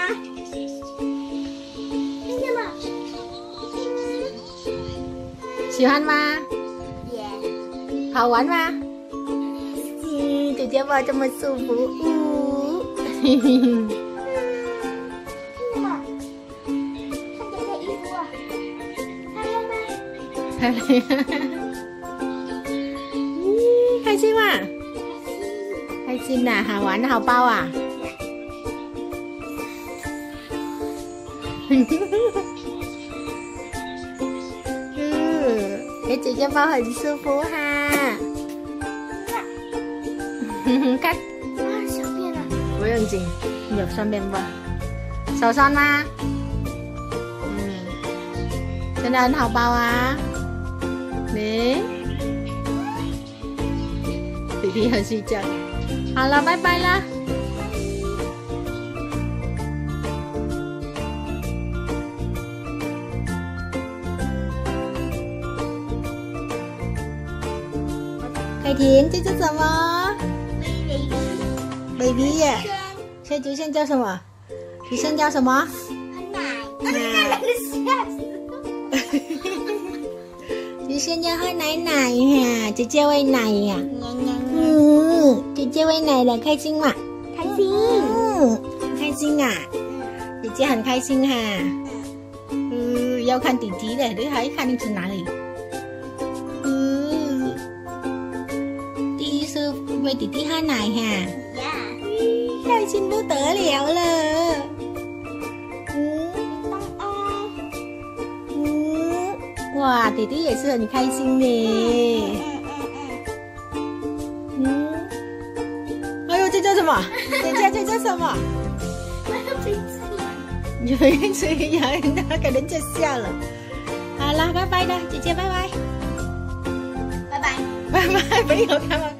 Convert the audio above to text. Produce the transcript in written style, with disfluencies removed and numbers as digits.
看见吗？ 喜欢吗？好玩吗？姐姐抱这么舒服。嘿嘿嘿。 看嘛，看姐姐衣服啊，漂亮吗？ 漂亮。开心吗？开心呐，好玩好包啊。给姐姐抱很舒服哈。看， 啊，小便了。 不用紧，有顺便抱。手酸吗？真的很好抱啊。你，弟弟要睡觉。好了，拜拜啦。凯婷，这是什么 ？baby 耶。现在竹线叫什么？竹线叫什么？ 喝奶。 竹线要喝奶奶呀，姐姐喂奶呀。姐姐喂奶了，开心吗？ 开心。 开心啊。姐姐很开心哈。要看弟弟的，你还看你去哪里？第一次喂弟弟喝奶哈。开心不得了了。哇，弟弟也是很开心的。哎呦，这叫什么？姐姐，这叫什么？有一只羊，那个人就笑了。好了，拜拜了，姐姐，拜拜。 拜拜。 拜拜，没有干嘛？